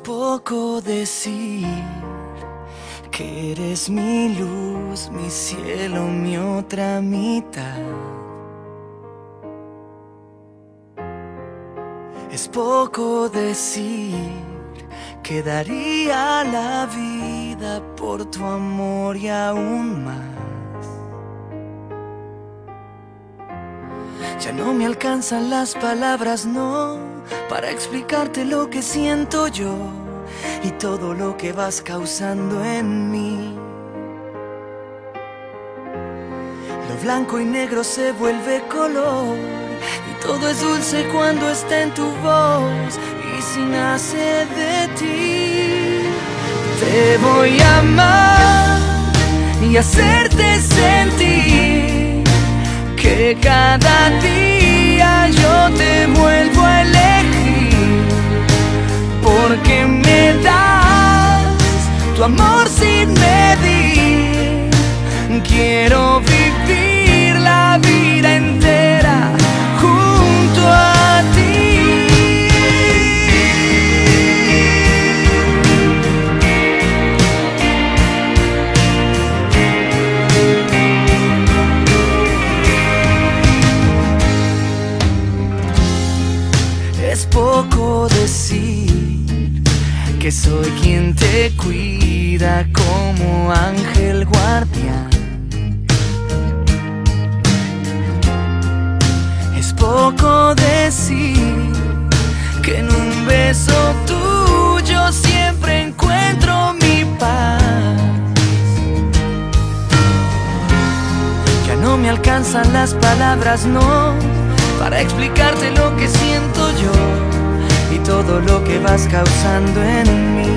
poco decir que eres mi luz, mi cielo, mi otra mitad. Es poco decir que daría la vida por tu amor y aún más. Ya no me alcanzan las palabras, no, para explicarte lo que siento yo y todo lo que vas causando en mí. Lo blanco y negro se vuelve color y todo es dulce cuando está en tu voz y si nace de ti. Te voy a amar y hacerte sentir que cada día yo te vuelvo a elegir, porque me das tu amor sin medir. Quiero vivir la vida entera junto a ti. Es poco decir que soy quien te cuida como ángel guardián. Es poco decir que en un beso tuyo siempre encuentro mi paz. Ya no me alcanzan las palabras, no, para explicarte lo que siento yo y todo lo que vas causando en mí.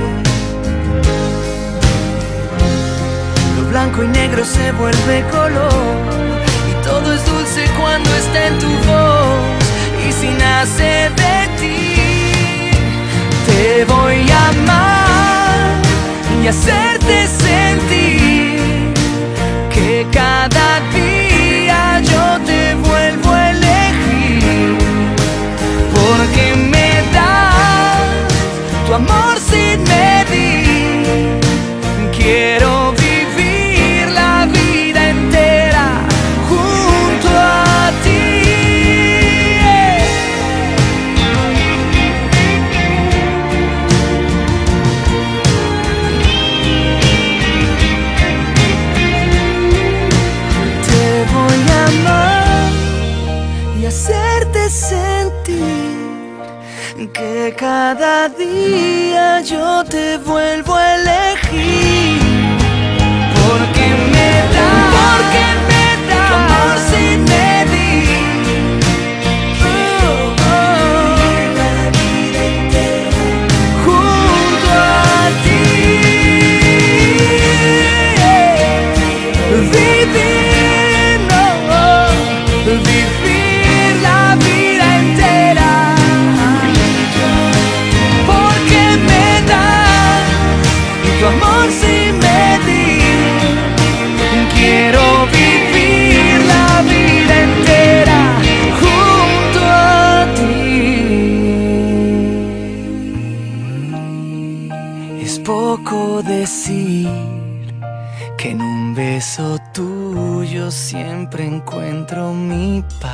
Lo blanco y negro se vuelve color y todo es dulce cuando está en tu voz y si nace de ti. Te voy a amar y hacerte sentir que cada día yo te vuelvo a elegir, porque me das tu amor sin medir. Quiero vivir la vida entera junto a ti. Te voy a amar y hacerte sentir que cada día yo te vuelvo a elegir, porque me da tu amor sin medir. La vida entera junto a ti. Vivir la vida entera, porque me das tu amor sin medir. Quiero vivir la vida entera junto a ti. Es poco decir que en un beso tuyo siempre encuentro mi paz.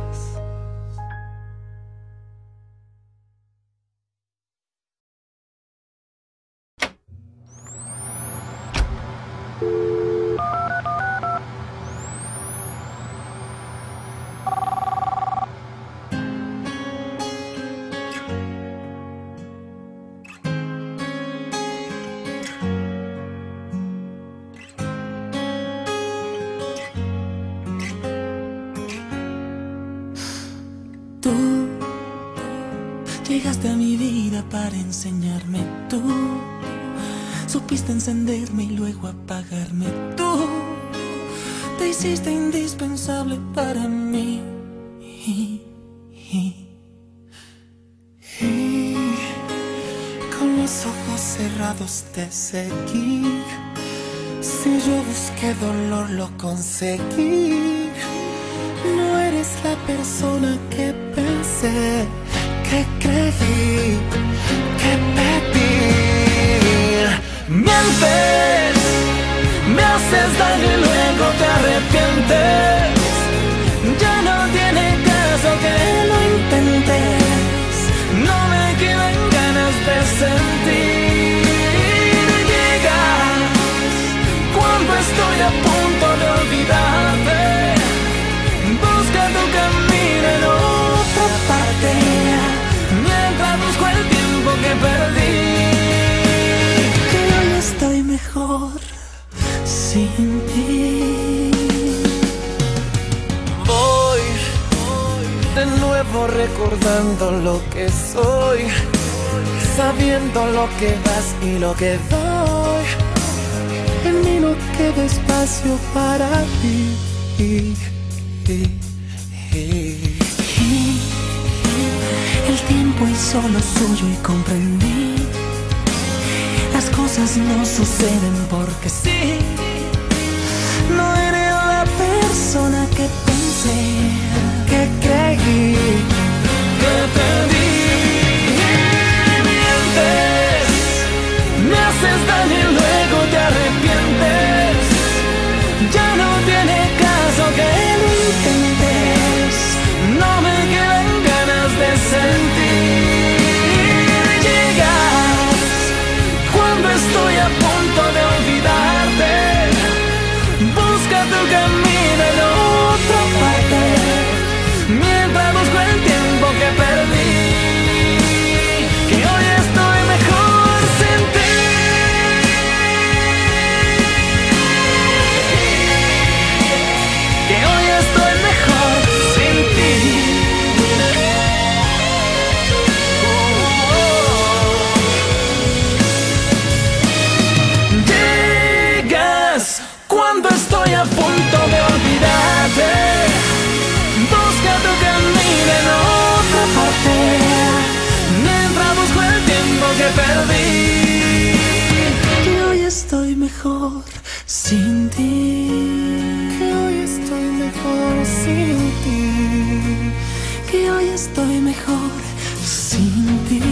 Tú llegaste a mi vida para enseñarme. Tú supiste encenderme y luego apagarme. Tú te hiciste indispensable para mí. Y con los ojos cerrados te seguí. Si yo busqué dolor, lo conseguí. No eres la persona que pensé, que creí, que pedí. mientes, me haces daño y luego te arrepientes. Ya no tiene caso que lo intentes, no me quedan ganas de sentir. Llegas cuando estoy a punto de olvidarte, busca tu camino en otra parte, mientras busco el tiempo que perdí. Que hoy estoy mejor sin ti. Voy de nuevo recordando lo que soy, sabiendo lo que das y lo que doy. En mí no queda espacio para ti. El tiempo es solo suyo y comprendí. Las cosas no suceden porque sí. No eres la persona que pensé, que creí, que te di. Mientes, me haces daño y luego te arrepientes. Ya no tiene caso que lo intentes, no me quedan ganas de sentir. Llegas cuando estoy a punto de olvidarte, busca tu camino en otra parte, mientras busco el tiempo que perdí. Que hoy estoy mejor sin ti. Que hoy estoy mejor sin ti. Llegas cuando estoy a punto de olvidarte, busca tu camino en otra parte, mientras busco el tiempo que perdí. Que hoy estoy mejor sin ti. Que hoy estoy mejor sin ti. Que hoy estoy mejor sin ti.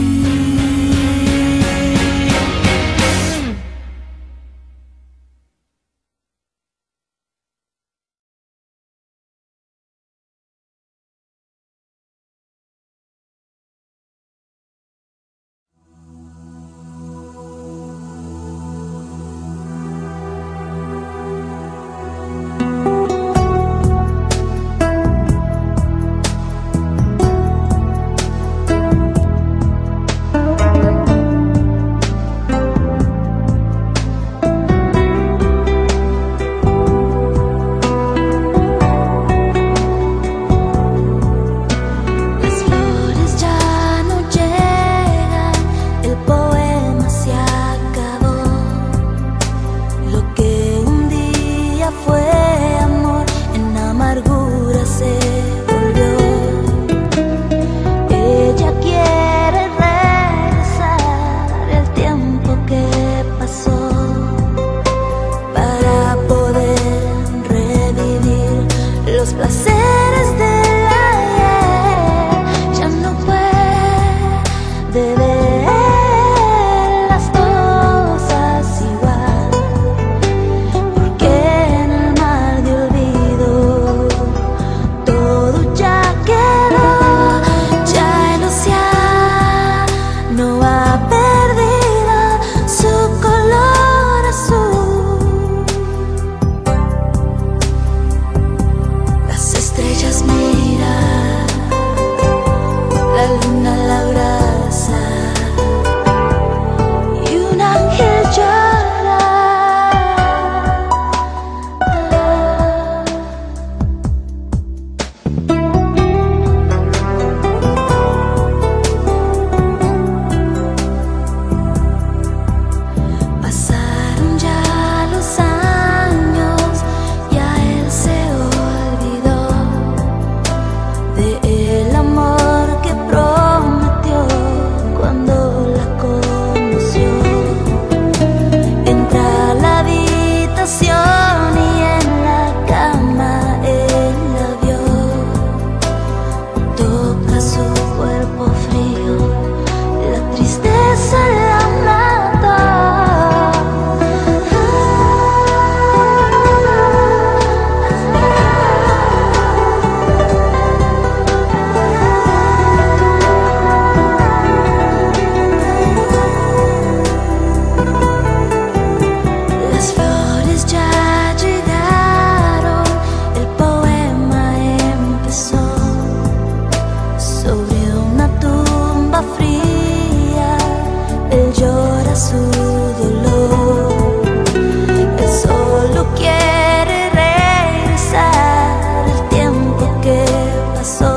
su dolor. Él solo quiere regresar el tiempo que pasó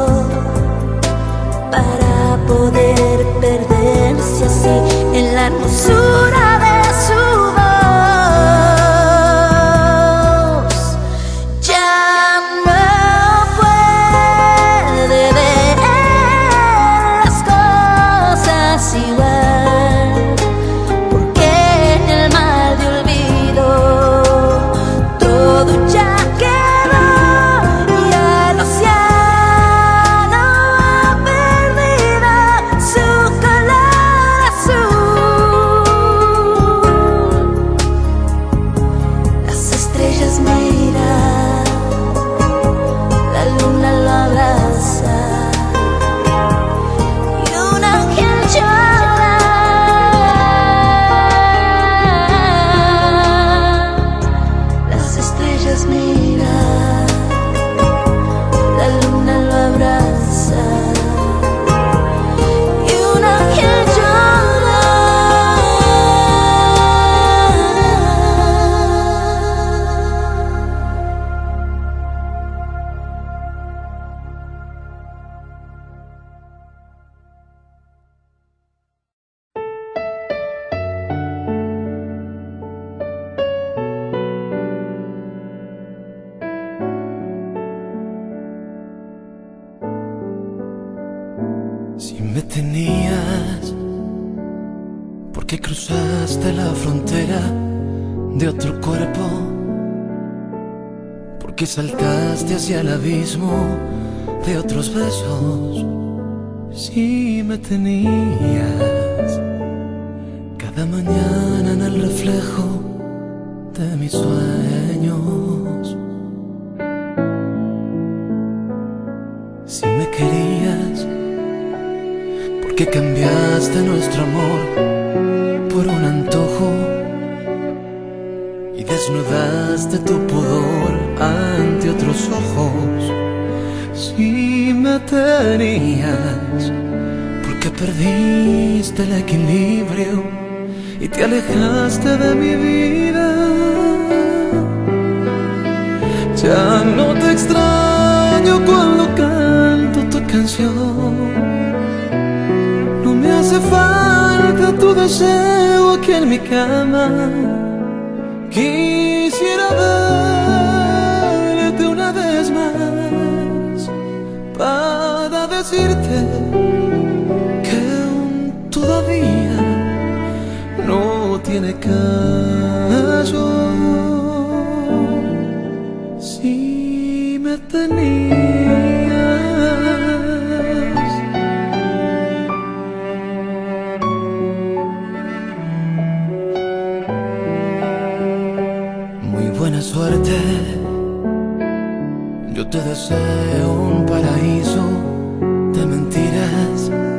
para poder perderse así en la hermosura de su voz. Ya no puede ver las cosas igual, porque en el mar de olvido todo ya quedó y el océano ha perdido su color azul. Las estrellas miran, la luna lo abraza y un ángel llora. Las estrellas miran, la luna lo abraza y un ángel llora. Si me tenías, ¿por qué cruzaste la frontera de otro cuerpo? ¿Por qué saltaste hacia el abismo de otros besos? Si me tenías cada mañana en el reflejo de mis sueños. Si me querías, ¿por qué cambiaste nuestro amor por un antojo y desnudaste tu pudor ante otros ojos? Si me tenías, ¿por qué perdiste el equilibrio y te alejaste de mi vida? Ya no te extraño cuando canto tu canción. No me hace falta tu deseo aquí en mi cama. Quisiera verte una vez más para decirte que aún todavía no tiene caso. Si me tenías, muy buena suerte. Yo te deseo un paraíso de mentiras,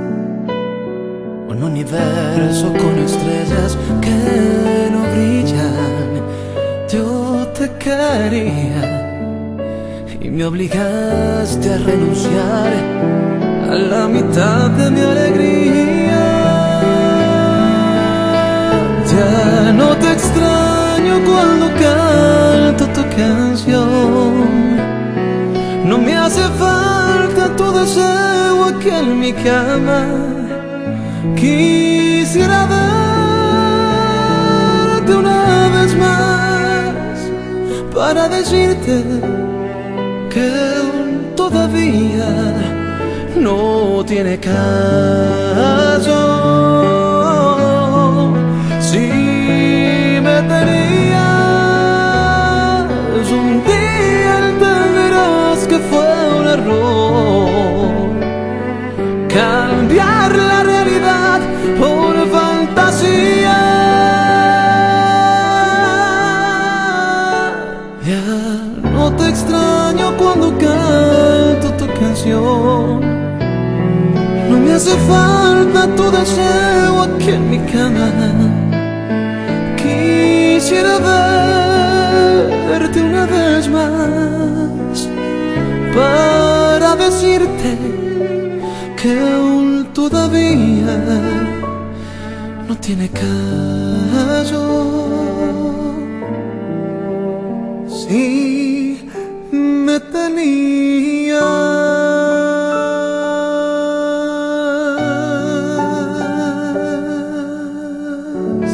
un universo con estrellas que no brillan. Yo te quería y me obligaste a renunciar a la mitad de mi alegría. Ya no te extraño cuando canto tu canción. No me hace falta tu deseo aquí en mi cama. Quisiera verte una vez más para decirte que todavía no tiene caso. Si me tenías, un día entenderás que fue un error cambiar la realidad por fantasía. Ya no te extraño cuando canto tu canción. No me hace falta tu deseo aquí en mi cama. Quisiera verte una vez más para decirte que aún todavía no tiene caso. Si me tenías,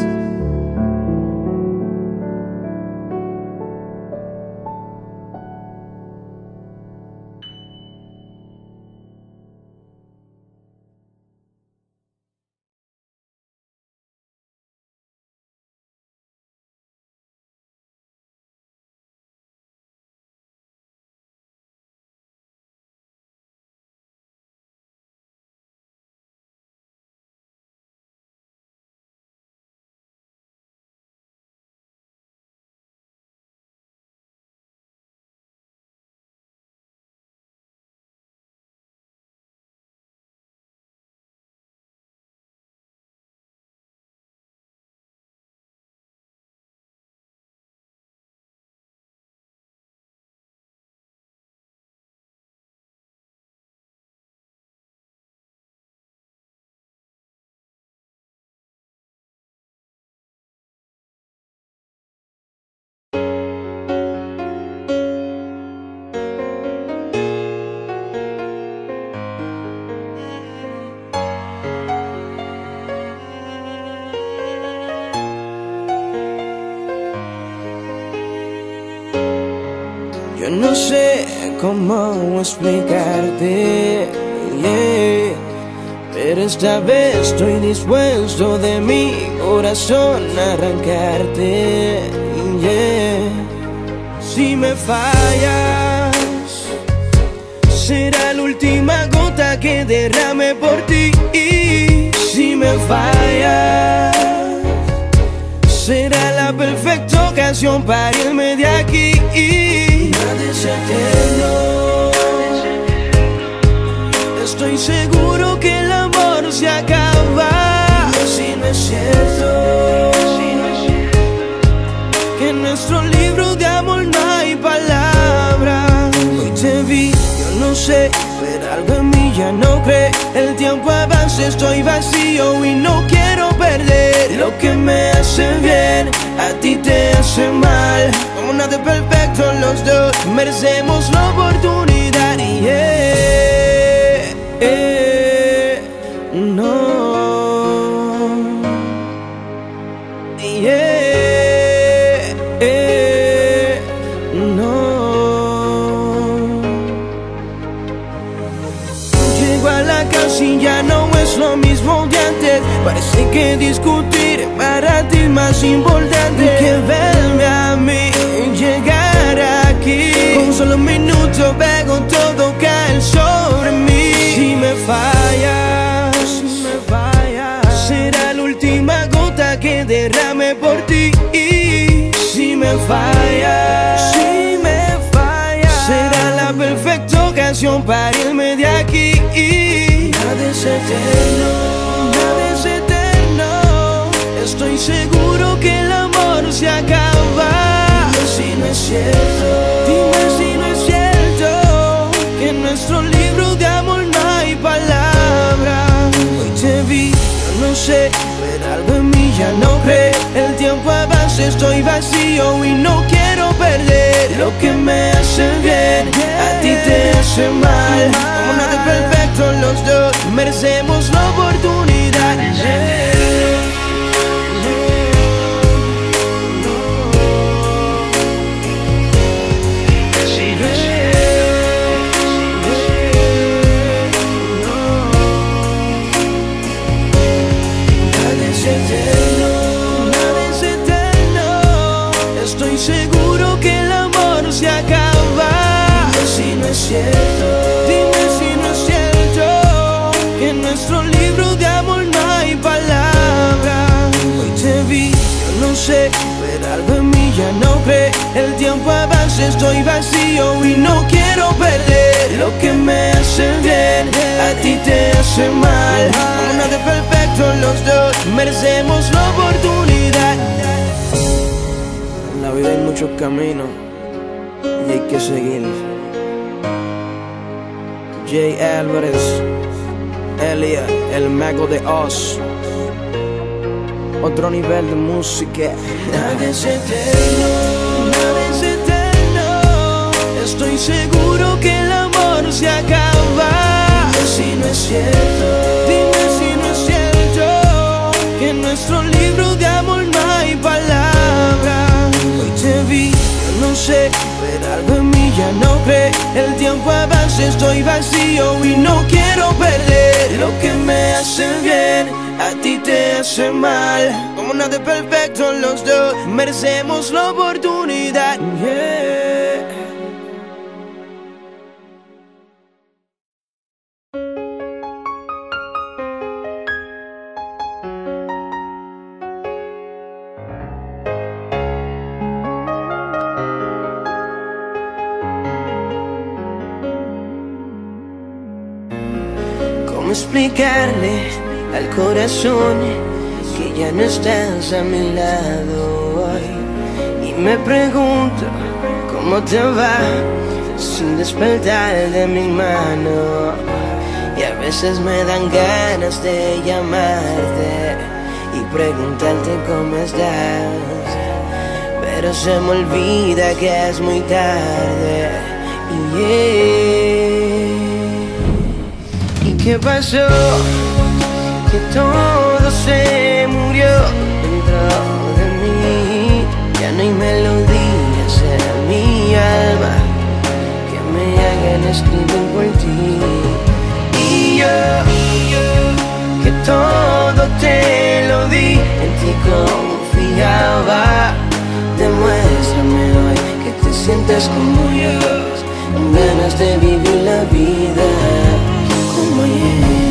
yo no sé cómo explicarte, yeah, pero esta vez estoy dispuesto de mi corazón a arrancarte, yeah. Si me fallas, será la última gota que derrame por ti. Si me fallas, será la perfecta ocasión para irme de aquí. Nada es eterno. Estoy seguro que el amor se acaba. Y si no es cierto, que en nuestro libro de amor no hay palabras. Hoy te vi, yo no sé, pero algo en mí ya no cree. El tiempo avanza, estoy vacío y no quiero perder. Lo que me hace bien, a ti te hace mal. Como nada es perfecto, los dos merecemos la oportunidad. No. No. Llego a la casa y ya no es lo mismo de antes. Parece que discutir para ti es más importante que verme a mí llegar aquí. Con solo un minuto veo todo caer sobre mí. Si me fallas, será la última gota que derrame por ti. Si me fallas, será la perfecta ocasión para irme de aquí. Nada es eterno, nada es eterno. Estoy seguro que el amor se acaba. Dime si no es cierto, dime si no es cierto, que en nuestro libro de amor no hay palabras. Hoy te vi, yo no sé, pero algo en mí ya no cree. El tiempo avanza, estoy vacío y no quiero perder. Lo que me hace bien, a ti te hace mal. Como nada es perfecto, los dos merecemos la oportunidad. Estoy seguro que el amor se acaba. Dime si no es cierto, dime si no es cierto, que en nuestro libro de amor no hay palabras. Hoy te vi, yo no sé, pero algo en mí ya no cree. El tiempo avanza, estoy vacío y no quiero perder. Lo que me hace bien, a ti te hace mal. Como nada es perfecto, los dos merecemos la oportunidad. En la vida hay muchos caminos y hay que seguir. Jay Álvarez, Elia, el mago de Oz. otro nivel de música. Nada es eterno, nada es eterno. Estoy seguro que el amor se acaba. Dime si no es cierto, dime si no es cierto, que en nuestro libro de amor no hay palabras. Hoy te vi, yo no sé, pero algo en mí ya no cree. El tiempo avanza, estoy vacío y no quiero perder. Lo que me hace bien, a ti te hace mal. Como nada es perfecto, los dos merecemos la oportunidad. Yeah. ¿Cómo explicarle al corazón que ya no estás a mi lado hoy? Y me pregunto cómo te va sin despertar de mi mano. Y a veces me dan ganas de llamarte y preguntarte cómo estás, pero se me olvida que es muy tarde. ¿Y qué pasó? Que todo se murió dentro de mí. Ya no hay melodías en mi alma que me hagan escribir por ti. Y yo, que todo te lo di, en ti confiaba. Demuéstrame hoy que te sientes como yo, con ganas de vivir la vida como ayer.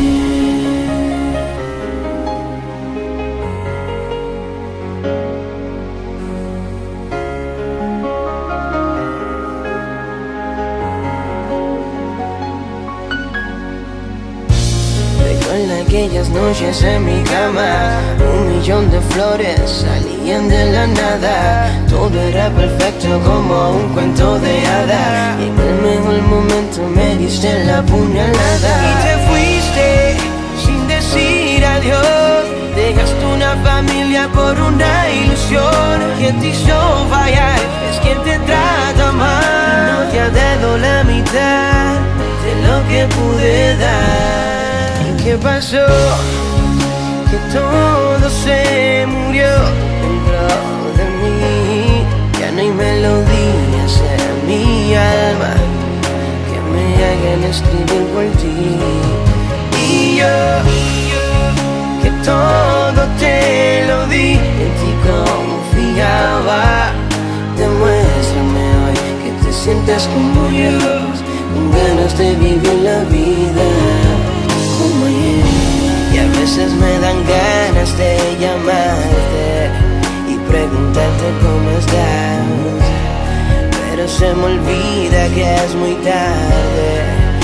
Recuerda aquellas noches en mi cama, 1.000.000 de flores salían de la nada. Todo era perfecto como un cuento de hadas, y en el mejor momento me diste la puñalada. Y te fuiste sin decir adiós. Dejaste una familia por una ilusión que te hizo fallar. Es quien te trata mal, no te ha dado la mitad de lo que pude dar. ¿Qué pasó? Que todo se murió dentro de mí. Ya no hay melodías en mi alma que me hagan escribir por ti. Y yo, que todo te lo di, en ti confiaba. Demuéstrame hoy que te sientes como yo, con ganas de vivir la vida como ayer. Y a veces me dan ganas de llamarte y preguntarte cómo estás, pero se me olvida que es muy tarde.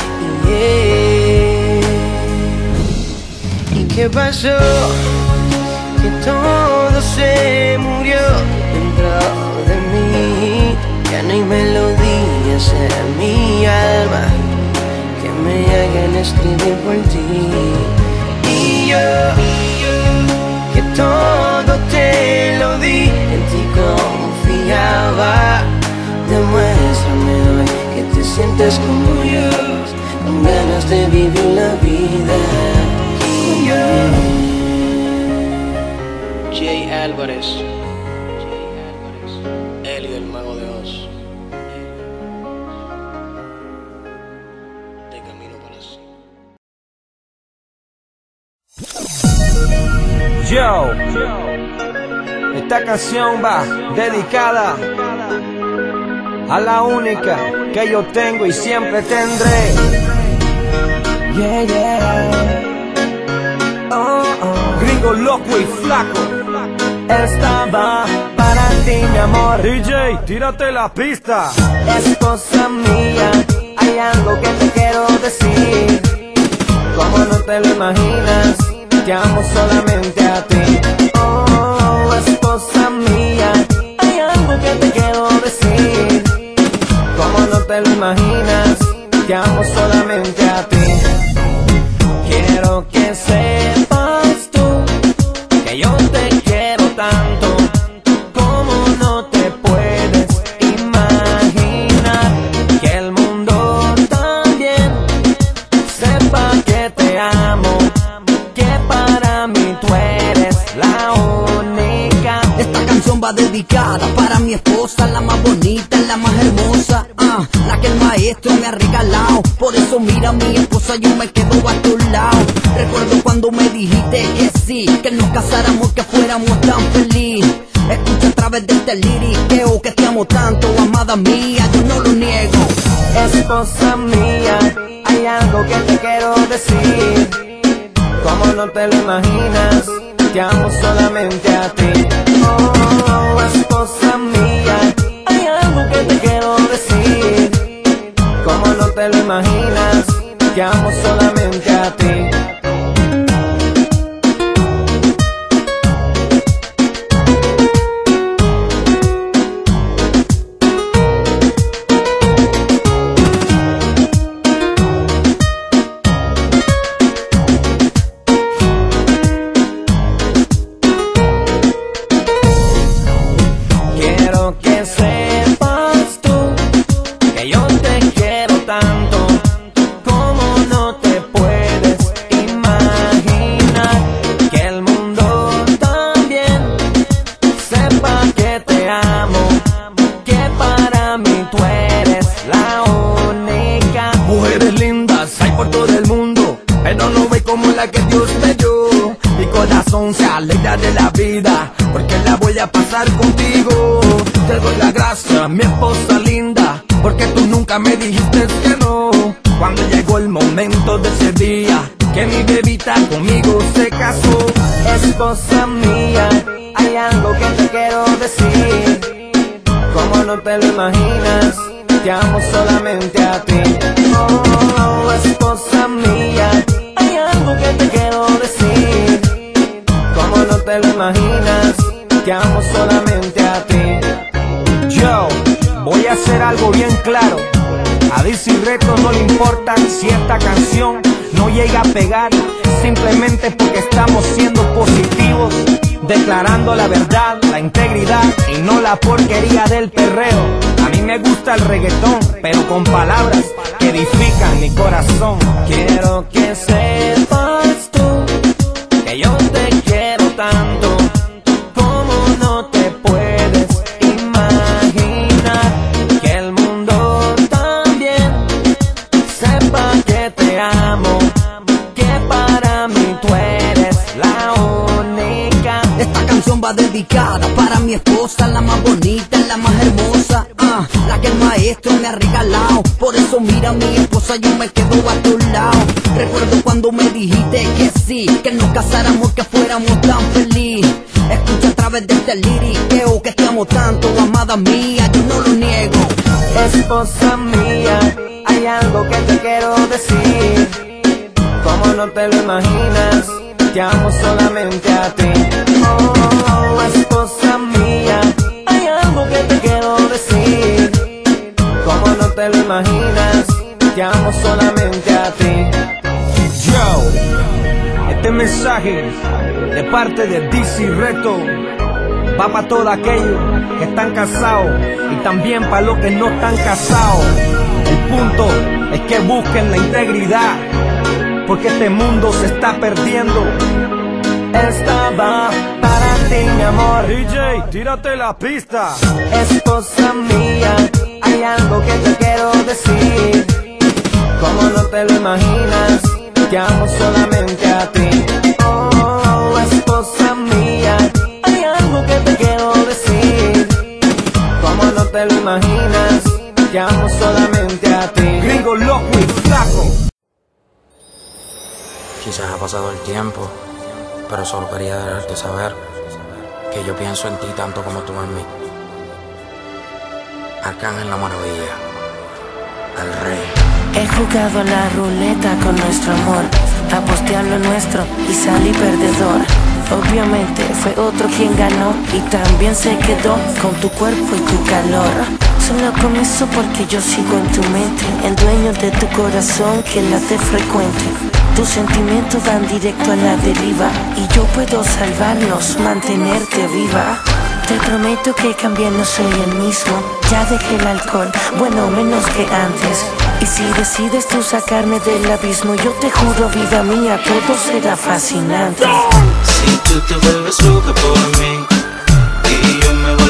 ¿Y qué pasó? Que todo se murió dentro de mí. Ya no hay melodías en mi alma que me hagan escribir por ti. Y yo, que todo te lo di, en ti confiaba. Demuéstrame hoy que te sientes como yo, con ganas de vivir la vida como yo. Jay Álvarez, Elio el Mago de Oz. Yo, esta canción va dedicada a la única que yo tengo y siempre tendré. Yeah, yeah. Oh, oh. Gringo loco y flaco. Esta va para ti, mi amor. DJ, tírate la pista. Esposa mía, hay algo que te quiero decir. Como no te lo imaginas, te amo solamente a ti. Oh, esposa mía, hay algo que te quiero decir. Como no te lo imaginas, te amo solamente a ti. Quiero que sepas tú que yo te quiero. va dedicada para mi esposa, la más bonita, la más hermosa, la que el maestro me ha regalado. Por eso mira, mi esposa, yo me quedo a tu lado. Recuerdo cuando me dijiste que sí, que nos casáramos, que fuéramos tan felices. Escucha a través de este liriqueo que te amo tanto, amada mía, yo no lo niego. Esposa mía, hay algo que te quiero decir. Como no te lo imaginas, te amo solamente a ti. Oh, esposa mía, hay algo que te quiero decir. Como no te lo imaginas, te amo solamente a ti. Se alegra de la vida porque la voy a pasar contigo. Te doy la gracia, mi esposa linda, porque tú nunca me dijiste que no. Cuando llegó el momento de ese día que mi bebita conmigo se casó. Esposa mía, hay algo que te quiero decir. Como no te lo imaginas, te amo solamente a ti. Oh, esposa mía, hay algo que te quiero decir. Como no te lo imaginas, te amo solamente a ti. Yo voy a hacer algo bien claro. A DC Reto no le importa si esta canción no llega a pegar, simplemente porque estamos siendo positivos, declarando la verdad, la integridad y no la porquería del perreo. A mí me gusta el reggaetón, pero con palabras que edifican mi corazón. Quiero que sepas tú que yo te quiero tanto, como no te puedes imaginar. Que el mundo también sepa que te amo, que para mí tú eres la única. Esta canción va dedicada para mi esposa, la más bonita, la más hermosa, la que el maestro me ha regalado. Por eso mira, mi esposa, yo me quedo a tu lado. Recuerdo cuando me dijiste que sí, que nos casáramos, que fuéramos tan felices. Escucha a través de este liriqueo que te amo tanto, amada mía, yo no lo niego. Esposa mía, hay algo que te quiero decir. Como no te lo imaginas, te amo solamente a ti. Oh, esposa mía, hay algo que te quiero decir. Como no te lo imaginas, te amo solamente a ti. Yo, este mensaje de parte de DC Reto va para todos aquellos que están casados y también para los que no están casados. El punto es que busquen la integridad, porque este mundo se está perdiendo. Esta va para ti, mi amor. DJ, tírate la pista. Esposa mía, hay algo que te quiero decir. Como no te lo imaginas, te amo solamente a ti. Oh, esposa mía, hay algo que te quiero decir. Como no te lo imaginas, te amo solamente a ti. Gringo loco y flaco. Quizás ha pasado el tiempo, pero solo quería dejarte saber que yo pienso en ti tanto como tú en mí. Arcángel la Maravilla, al rey. He jugado a la ruleta con nuestro amor, aposté a lo nuestro y salí perdedor. Obviamente fue otro quien ganó y también se quedó con tu cuerpo y tu calor. Solo con eso porque yo sigo en tu mente, el dueño de tu corazón que late frecuente. Tus sentimientos van directo a la deriva y yo puedo salvarlos, mantenerte viva. Te prometo que cambié, no soy el mismo. Ya dejé el alcohol, bueno, menos que antes. Y si decides tú sacarme del abismo, yo te juro, vida mía, todo será fascinante. Si tú te vuelves loca por mí y yo me voy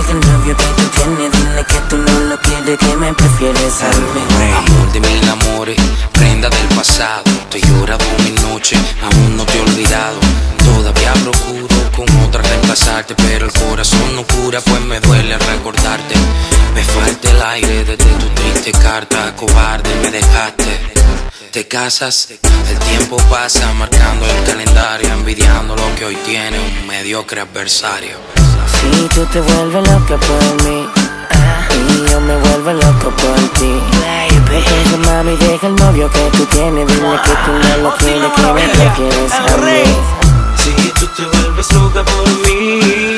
deja el novio que tú tienes, dile que tú no lo quieres, que me prefieres a mí. Amor de mil amores, prenda del pasado. Te he llorado mil noches, aún no te he olvidado. Todavía procuro con otra reemplazarte, pero el corazón no cura, pues me duele recordarte. Me falta el aire desde tu triste carta, cobarde me dejaste. Te casas, el tiempo pasa marcando el calendario, envidiando lo que hoy tiene un mediocre adversario. Si tú te vuelves loca por mí, y yo me vuelvo loco por ti, deja mami, deja el novio que tú tienes, dile que tú no lo quieres, que me prefieres a mí. Si tú te vuelves loca por mí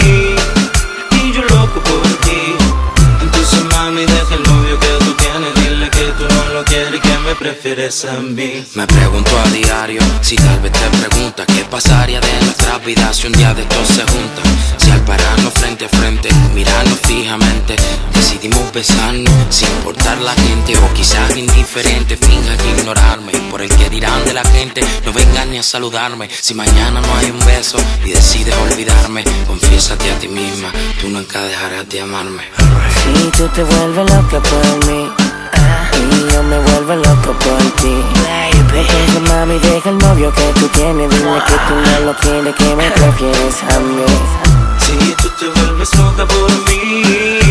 y yo loco por ti, entonces mami, deja el novio que tú tienes, dile que tú no lo quieres, que me prefieres a mí. Me pregunto a diario, si tal vez te preguntas qué pasaría de nuestras vidas si un día de estos se juntan. Si al pararnos frente a frente, mirarnos fijamente, decidimos besarnos sin importar la gente, o quizás indiferente, finjas ignorarme. Por el que dirán de la gente, no vengan ni a saludarme. Si mañana no hay un beso y decides olvidarme, confiésate a ti misma, tú nunca dejarás de amarme. Si tú te vuelves loca por mí, y yo me vuelvo loco por ti, deja mami, deja el novio que tú tienes, dile que tú no lo quieres, que me prefieres a mí. Si tú te vuelves loca por mí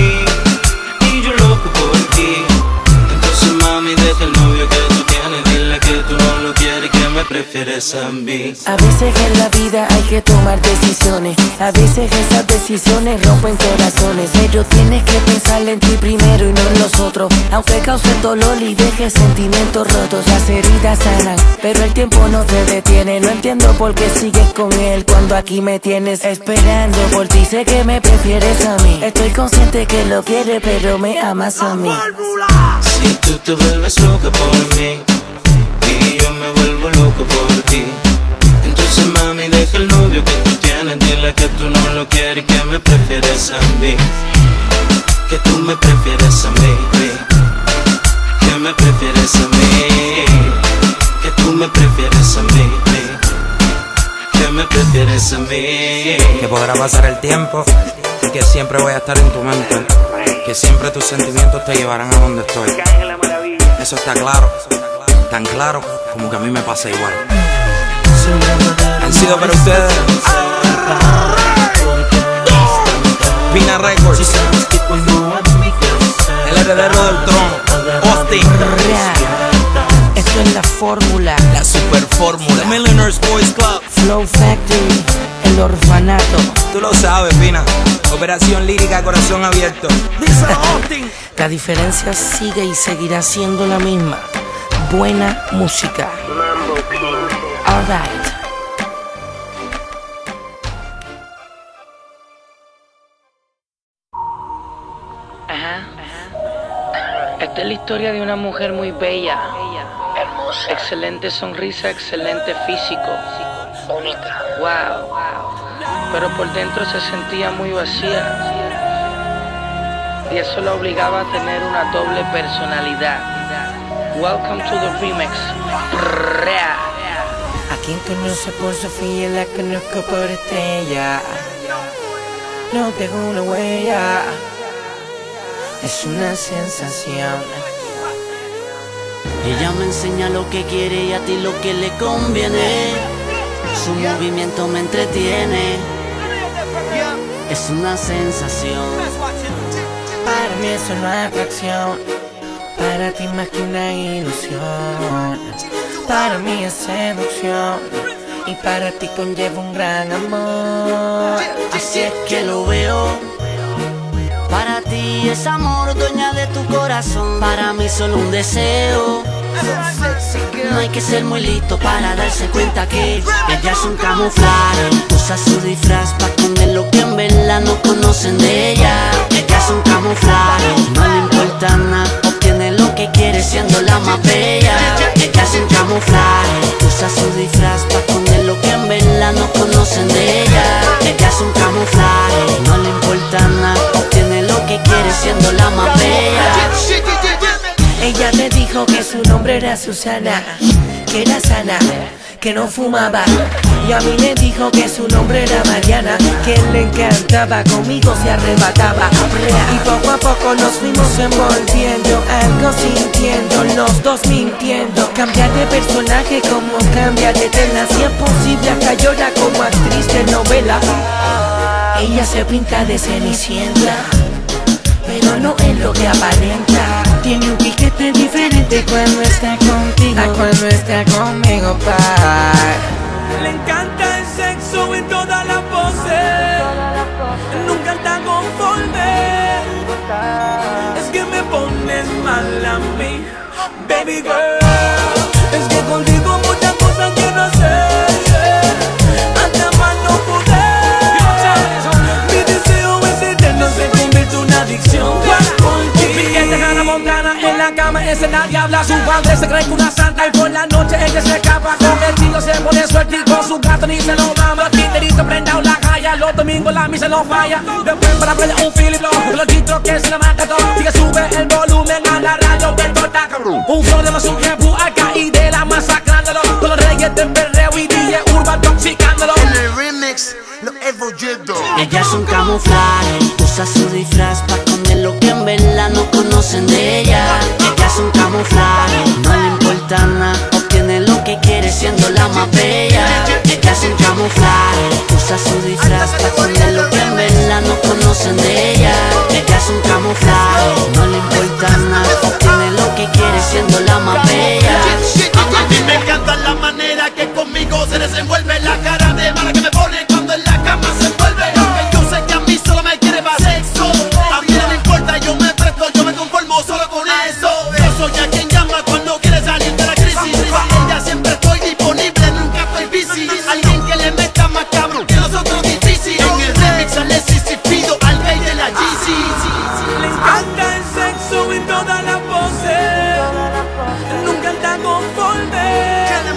y yo loco por ti, entonces mami, deja el novio que tú tienes, dile que tú no lo quieres, que me prefieres a mí. A veces en la vida hay que tomar decisiones, a veces esas decisiones rompen corazones, pero tienes que pensar en ti primero y no en los otros, aunque cause dolor y deje sentimientos rotos. Las heridas sanan, pero el tiempo no te detiene, no entiendo por qué sigues con él cuando aquí me tienes esperando por ti. Sé que me prefieres a mí, estoy consciente que lo quieres, pero me amas a mí. Si tú te vuelves loca por mí y yo me vuelvo loco por ti, entonces mami, deja el novio que tú tienes, dile que tú no lo quieres, que me prefieres a mí, que tú me prefieres a mí, que me prefieres a mí, que tú me prefieres a mí, que me prefieres a mí. Que podrá pasar el tiempo y que siempre voy a estar en tu mente, que siempre tus sentimientos te llevarán a donde estoy. Eso está claro, tan claro como que a mí me pasa igual. Han sido para ustedes Pina Records, el heredero del trono, Austin. Esto es la fórmula, La super fórmula, Millionaires Boys Club, Flow Factory, el orfanato. tú lo sabes, Pina. Operación lírica, corazón abierto. La diferencia sigue y seguirá siendo la misma. Buena música. Alright. Esta es la historia de una mujer muy bella, hermosa, excelente sonrisa, excelente físico, bonita, wow, pero por dentro se sentía muy vacía y eso la obligaba a tener una doble personalidad. Welcome to the remix. A quien conoce por Sofía, la conozco por Estrella. No dejo una huella. Es una sensación. Ella me enseña lo que quiere y a ti lo que le conviene. Su movimiento me entretiene. Es una sensación. Para mí es una atracción. Para ti más que una ilusión. Para mí es seducción. Y para ti conlleva un gran amor. Así es que lo veo. Para ti es amor, dueña de tu corazón. Para mí solo un deseo. No hay que ser muy listo para darse cuenta que ella es un camuflaje. Usa su disfraz para esconder lo que en verdad no conocen de ella. Ella es un camuflaje, no le importa nada, obtiene lo que quiere siendo la más bella. Ella es un camuflaje, usa su disfraz para esconder lo que en verdad no conocen de ella. Ella es un camuflaje, no le importa nada, obtiene lo que quiere siendo la más bella. Ella me dijo que su nombre era Susana, que era sana, que no fumaba. Y a mí me dijo que su nombre era Mariana, que le encantaba, conmigo se arrebataba. Y poco a poco nos fuimos envolviendo, algo sintiendo, los dos mintiendo. Cambiar de personaje como cambia de tela, si es posible hasta llora como actriz de novela. Ella se pinta de cenicienta, pero no es lo que aparenta. Tiene un piquete diferente cuando está contigo a cuando está conmigo, pa. Le encanta el sexo en todas las poses, nunca está conforme. Es que me pones mal a mí, baby girl. Es que contigo muchas cosas quiero hacer, hasta más no poder. Mi deseo es eterno, se convierte en una adicción. Hannah Montana en la cama, ese nadie habla. Su padre se cree que una santa y por la noche ella se escapa. Con el tiro se pone suerte y con su gato ni se lo mama. Titerito prenda la calle, los domingos la misa no falla. Después para playa un Philip Lowe, los chistros que se la mata todo. Sigue sube el volumen a la radio que toca. Un flow de más un jefu acá y de la masacrándolo. Con los reyes de perreo y DJ Urban toxicándolo. En el remix lo Evo Yedo. Ella es un camuflaje, usa su disfraz pa' esconder lo que en verdad no conocen de ella. Ella es un camuflaje, no le importa nada, obtiene lo que quiere siendo la más bella. Ella es un camuflaje, usa su disfraz pa' esconder lo que en verdad no conocen de ella. Ella es un camuflaje, no le importa nada, obtiene lo que quiere siendo la más bella. A mí me encanta la manera que conmigo se desenvuelve, la cara de mala que me pone cuando en la cama se envuelve. Aunque yo sé que a mí solo me quiere para sexo, a mí no me importa, yo me presto, yo me conformo solo con eso. Yo soy a quien llama cuando quiere salir de la crisis. Para ella siempre estoy disponible, nunca estoy busy. Alguien que le meta más cabrón que nosotros difícil. En el remix sale Sisi Fido, al rey de la GC. Le encanta el sexo en todas las poses, nunca está conforme.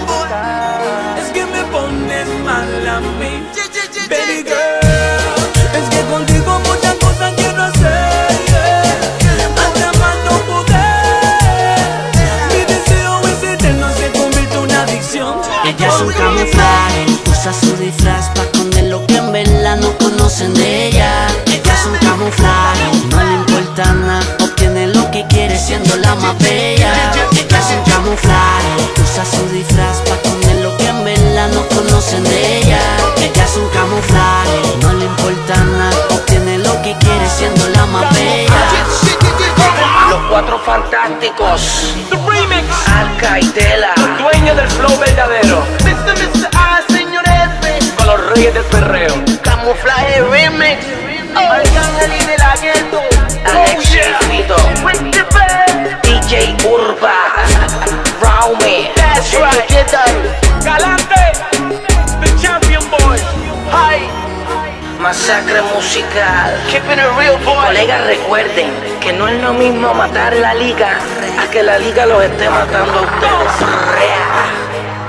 Es que me pones mal a mí, baby girl. Es que contigo muchas cosas quiero hacer, hasta más no poder. Mi deseo es eterno, se convierte en una adicción. Ella es un camuflaje, usa su disfraz pa' esconder lo que en verdad no conocen de ella. Ella es un camuflaje, no le importa nada, obtiene lo que quiere siendo la más bella. Ella es un camuflaje, usa su disfraz pa' esconder lo que en verdad no conocen de ella. Ella es un camuflaje, no le importa nada, obtiene lo que quiere siendo la más bella. Los Cuatro Fantásticos, Arca y Tela, Dueño del flow verdadero, Mr. A, señor F. con los reyes del perreo. Camuflaje remix. Arcángel y de la gueto. Alex Fito, DJ Urba, Raume, That's right. Galante, the champion boy. Hi. Masacre Musical. Keeping it real, boy. Colegas, recuerden que no es lo mismo matar la liga a que la liga los esté matando a ustedes.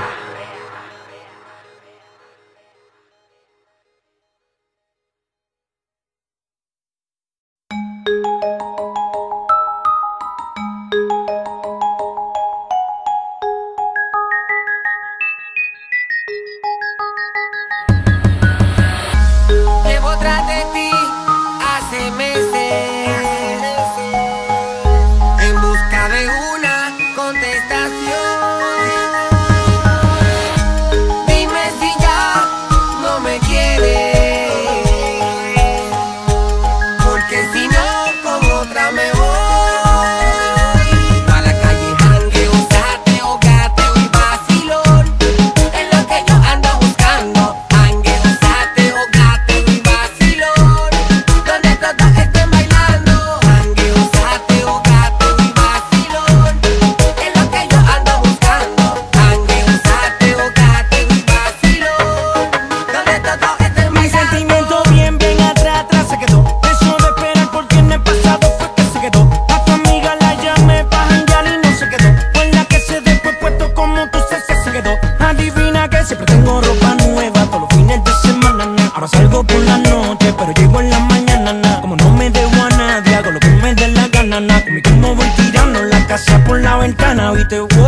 Llevo tras de ti hace meses en busca de una contestación. Dime si ya no me quieres, porque si no con otra me voy. A la calle jangueo, sateo, gateo y vacilón es lo que yo ando buscando. Jangueo, sateo, gateo y vacilón, donde todos estén bailando. Jangueo, sateo, gateo y vacilón es lo que yo ando buscando. Jangueo, sateo, gateo y vacilón, donde todos estén Mi bailando. sentimiento bien atrás se quedó. Eso de esperar porque en el pasado fue que se quedó. A tu amiga la llamé pa' janguear y no se quedó. Fue la que se después puesto como tú se quedó. Adivina que siempre tengo ropa nueva todos los fines de semana, na. Ahora salgo por la noche pero llego en la mañana, na. Como no me debo a nadie, hago lo que me dé la gana, na. Conmigo no voy tirando la casa por la ventana, viste, wow.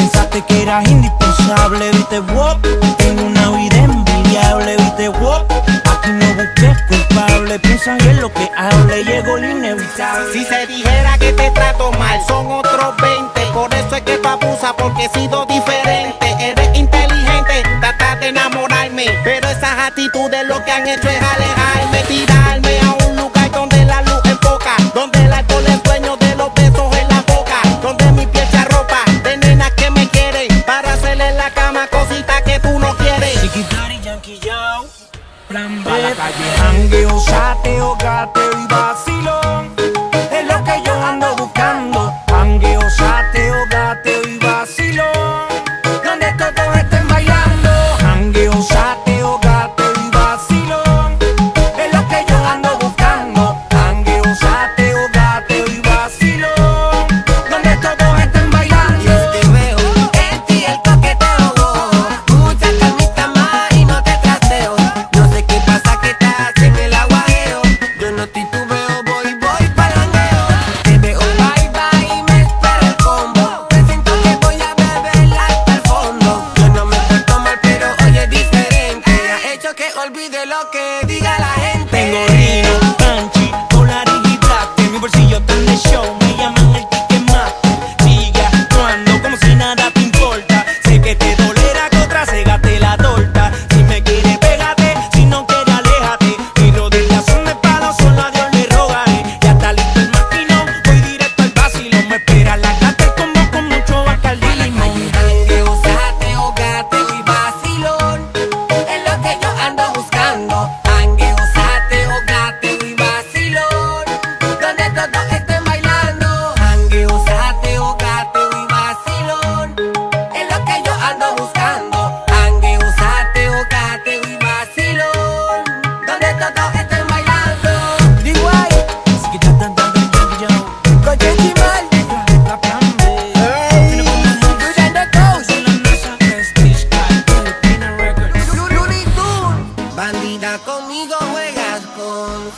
Pensaste que eras indispensable, viste, wop. Tengo una vida envidiable, viste, wop. Aquí no busques culpable, piensa en lo que hable, llegó lo inevitable. Si se dijera que te trato mal, son otros 20. Por eso es que tú abusas, porque he sido diferente. Eres inteligente, tratas de enamorarme, pero esas actitudes lo que han hecho es alejarme, tirarme a un lugar donde la luz enfoca, donde el alcohol es dueño de los besos en la boca, donde mi piel se arropa de nenas que me quieren, para hacerle en la cama cositas que tú no quieres. Chiquitari, Yankee Yao, plan B. A la calle, jangueo, sateo, gateo y vacilón. Es lo que yo ando buscando. Jangueo, sateo, gateo y vacilón. Donde todos estén bailando. Jangueo, sateo, gateo y vacilón. Es lo que yo ando buscando. Jangueo, sateo, gateo y vacilón. Donde todos estén bailando. Yo te veo en ti el coqueteo. Mucha calmita más y no te trasteo. No sé qué pasa que estás en el aguajeo. Yo no titubeo, voy palangueo. Te veo bye bye y me espera el combo. Presiento que voy a beber hasta el fondo. Yo no me porto mal pero hoy es diferente. Ha hecho que olvide lo que diga la gente. Tengo Rino, Panchi, dólares y plata. En mi bolsillo están de show, me llaman el ticket mate. Sigue actuando como si nada te importa. Sé que te dolerá que otra se gaste la torta. Si me quiere, pégate, si no quiere, aléjate. Mis rodillas son de palo, solo a Dios le rogaré. Ya está listo el maquinón, voy directo al vacilón. Me espera la gata el combo con mucho Bacardi y limón. Jangueo, sateo, gateo y vacilón. Es lo que yo ando buscando. Jangueo, sateo, gateo y vacilón. Donde todos estén bailando. Jangueo, sateo, gateo y vacilón. Es lo que yo ando buscando. Jangueo, sateo, gateo y vacilón. Donde todos estén bailando. D.Y. Así que tan Yankee Yao. Con Yankee Mal. La plan B. Vino con la gente. Good and the Coast. En la mesa, Prestige, Filipina Records. Looney Tunes. Bandida, conmigo juegas con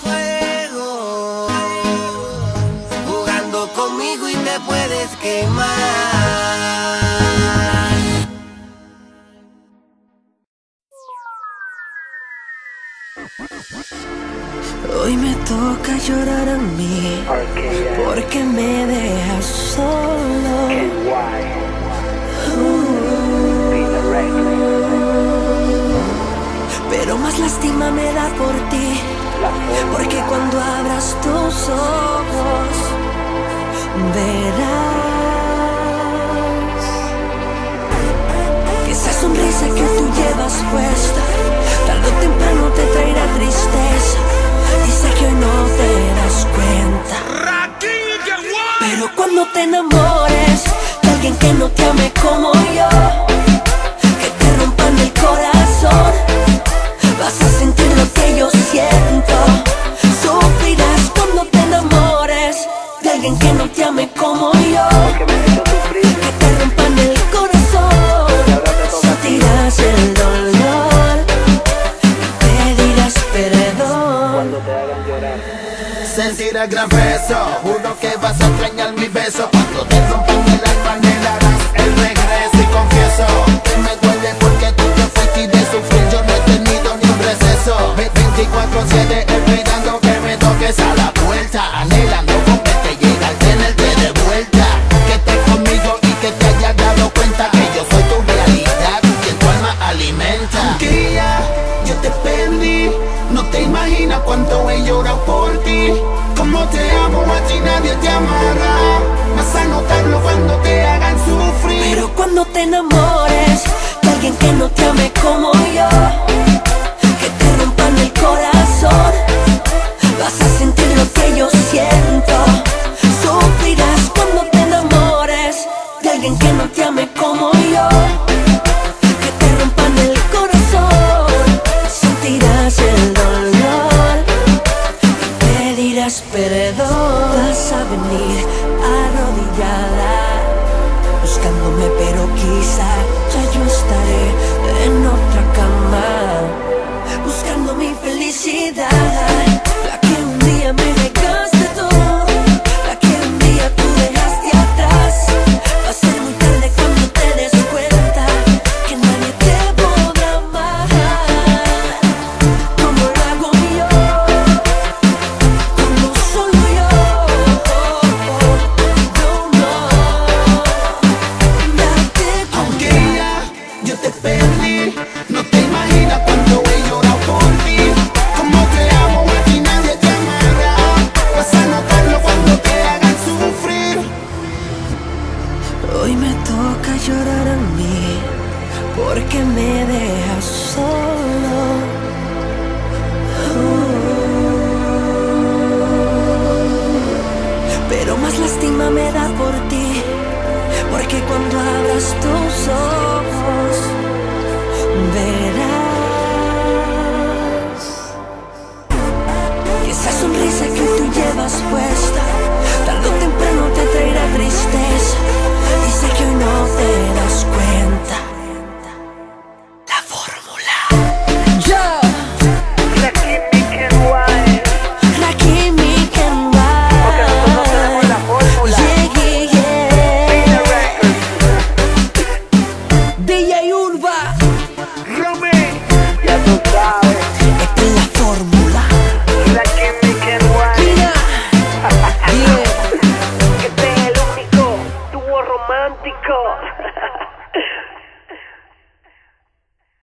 fuego. Jugando conmigo y te puedes quemar. Hoy me toca llorar a mí porque me dejas solo. Pero más lástima me da por ti, porque cuando abras tus ojos verás que esa sonrisa que tú llevas puesta tarde o temprano te traerá tristeza. Y sé que hoy no te das cuenta, pero cuando te enamores de alguien que no te ame como yo, que te rompan el corazón, vas a sentir lo que yo siento. Sufrirás cuando te enamores de alguien que no te ame como yo, que te rompan el corazón, sentirás el dolor y pedirás perdón. Sentir el gran peso, juro que vas a extrañar mi beso. Cuando te rompan el alma anhelarás el regreso. Y confieso que me duele porque tú te fuiste y de sufrir yo no he tenido ni un receso. 24/7 esperando que me toques a la puerta, anhelando con que te llegue al tenerte de vuelta. Que estés conmigo y que te hayas dado cuenta que yo soy tu realidad, quien tu alma alimenta. Un día yo te perdí, no te imaginas cuánto he llorado por ti. Como te amo, a ti nadie te amará. Vas a notarlo cuando te hagan sufrir. Pero cuando te enamores de alguien que no te ame como yo, que te rompan el corazón, vas a sentir lo que yo siento. Sufrirás cuando te enamores de alguien que no te ame como yo, que te rompan el corazón, sentirás el dolor y pedirás perdón. Vas a venir arrodillada buscándome, pero quizá ya yo estaré en otra cama buscando mi felicidad, la que un día me negaste tú, la que un día tú dejaste atrás. Va a ser muy tarde cuando te des más lástima me da por ti, porque cuando abras tus ojos verás que esa sonrisa que